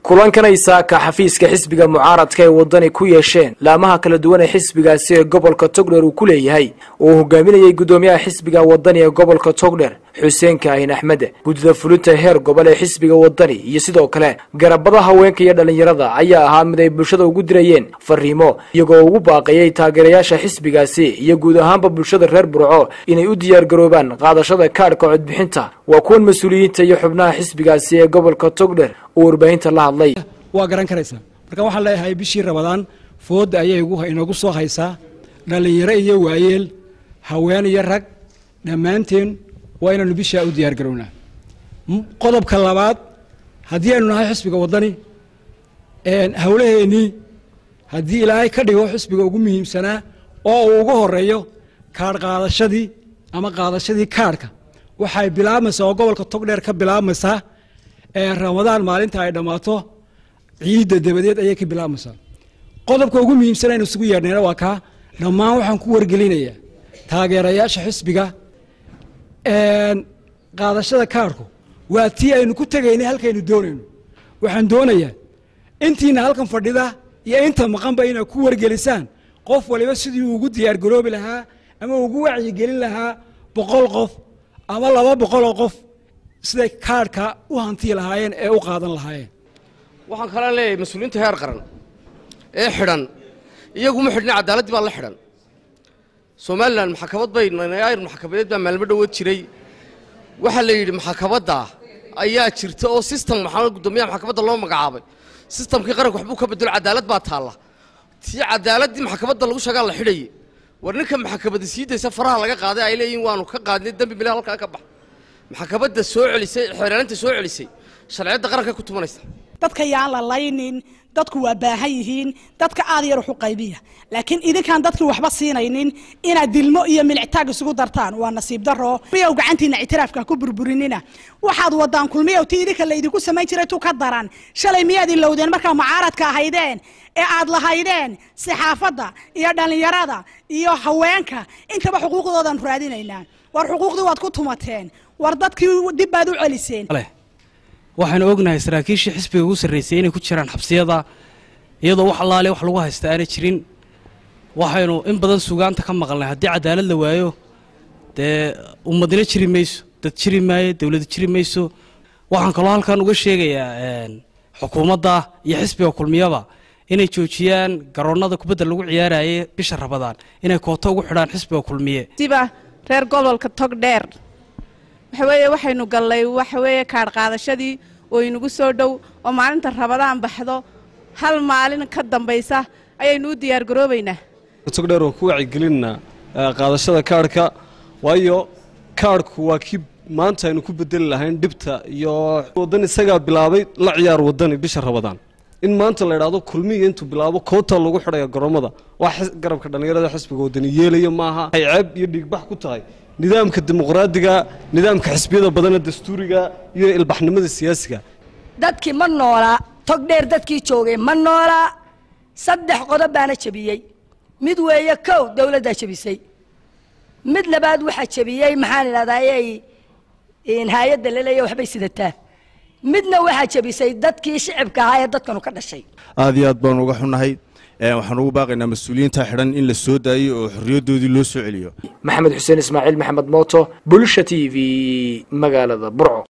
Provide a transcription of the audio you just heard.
kulan kanaysa ka xafiiska xisbiga mucaaradka ee wadani ku yeesheen laamaha kala duwan ee xisbigaasi ee gobolka Togdheer uu ku leeyahay oo hogaaminayay gudoomiyaha xisbiga wadani ee gobolka Togdheer Xuseen Kaahin Axmed gudida fulinta heer gobol ee xisbiga wadani iyo sidoo kale garabada haweenka iyo dhalinyarada ayaa ahaa mid ay bulshada ugu dirayeen fariimo iyagoo ugu baaqayay taageerayaasha xisbigaasi iyo guud ahaanba bulshada reer Burco inay u diyaar garoobaan qaadashada kaarka codbixinta waa kuwan mas'uuliyiinta iyo xubnaha xisbigaasi ee gobolka Togdheer oo warbaahinta la hadlay waa garan karaysaa marka waxaan leeyahay bishii Ramadaan food ayay inagu soo haysaa dhalinyaro iyo waayeel haween iyo rag dhamaanteen waa inaan bisha u diyaar garownaa qodobka labaad hadii aanu nahay xisbiga wadani hawlaheeni hadii ilaahay ka dhigo xisbiga ugu muhiimsanaa oo ugu horeeyo kaar qaadashadii kaarka waxay bilaabmaysaa gobolka Togdheer ka bilaabmaysaa Ramadaan maalinta ay dhamaato ciida dabadeed ayay ka bilaabmaysaa qodobka ugu muhiimsan ee isugu yeernayna waa ka dhamaan waxaan ku wargelinayaa taageerayaasha xisbiga qaadashada kaarku waa tii aynu ku tagaynay halkaynu doonayno waxaan doonayaa intiina halkan fadhida iyo inta maqanba inay ku wargelisaan qof waliba sidii uu ugu diyaar garoobi lahaa ama ugu wacyi gelin lahaa 100 qof ama 200 qof sida kaarka u hanti lahaayeen ee u qaadan lahaayeen waxaan kala leeyahay mas'uuliyiinta heer qaran ee xidhan iyagu ma xidhna cadaalad baa la xidhan Soomaaliland maxkamad bay nayayr maxkamadeed baa maalmo dhawood jiray waxa la yiri maxkamadda ayaa jirta oo system maxkamad gudoomiyaha maxkamadda loo magacaabay systemkii qaranku waxbuu ka bedel cadaalad baa taala tii cadaaladii maxkamadda lagu shagaa la xidhay warninka maxkamadda siidaysa faraha laga qaaday ay leeyihiin waanu ka qaadnay dambi bilaa halka ka bax maxkamadda soo celisay xeeraanta soo celisay sharciyada qaranka ku tumanaysa dadka yaan la laynin dadku waa baahan yihiin dadka aad yar u qaybiya laakiin idinkaan dadkii waxba siinaynin ina dilmo iyo milcitaag isugu dartaan waa nasiib daro iyo gacantiina itiraafka ku burburinina waxaad wadaan kulmiyo tii idinka la idinku sameyn jiray tu ka daran shalay miyaad ilowdeen marka mucaaradka ahaydeen ee aad lahaydeen saxaafadda iyo dhalinyarada iyo haweenka intaba xuquuqdoodan raadinaynaa war xuquuqdii waad ku tumateen war dadkii dib baad u celiseen waxaan ognahay saraakiisha xisbiga ugu sareysay inay ku jiraan xabsiyada iyadoo wax allaale wax lagu haystaa aan jirin waxaynu in badan suugaanta ka maqalnay hadii cadaalad la waayo ummadina jiri mayso dad jiri maayo dawlad jiri mayso waxaan kaloo halkan uga sheegayaa xukuumadda iyo xisbiga kulmiyaba inay joojiyaan garoonada kubadda lagu ciyaarayay bisha Ramadaan inay kooto ugu xidhaan xisbiga kulmiye siba reer gobolka Togdheer waxaynu galay kaar qaadashadii oo inagu soo dhow oo maalinta Ramadaan baxdo hal maalin ka dambaysa ayaynu u diyaar garoobaynaa Togdheer oo ku wacyigelinna qaadashada kaarka waayo kaarku waa kii maanta aynu ku bedeli lahayn dhibta iyo wadan isaga bilaabay la ciyaar wadani bisha Ramadaan in maanta la yiraahdo kulmiye intuu bilaabo koota lagu xidhayo garoomada wax garabka dhalinyarada xisbiga wadani yeelayo maaha ay ceeb iyo dhigbax ku tahay nidaamka dimuqraadiga nidaamka xisbiyada badan dastuuriga iyo ilbaxnimada siyaasiga dadkii ma noola Togdheer dadkii joogay ma noola saddex qodob baana jabiyay mid weeye kow dawladda jabisay mid labaad waxa jabiyay maxaan ilaaday in hay'adda leeyahay waxbay sidataa midna waxa jabisay dadkii shicibka ahaa ee dadkanu ka dhashay aad iyo aad baan uga xunahay waxaan ugu baaqaynaa mas'uuliyiinta xidhan in la soo daayo oo xorriyadoodii loo soo celiyo Maxamed Xuseen Ismaaciil Maxamed Mooto Bulsha TV magaalada Burco.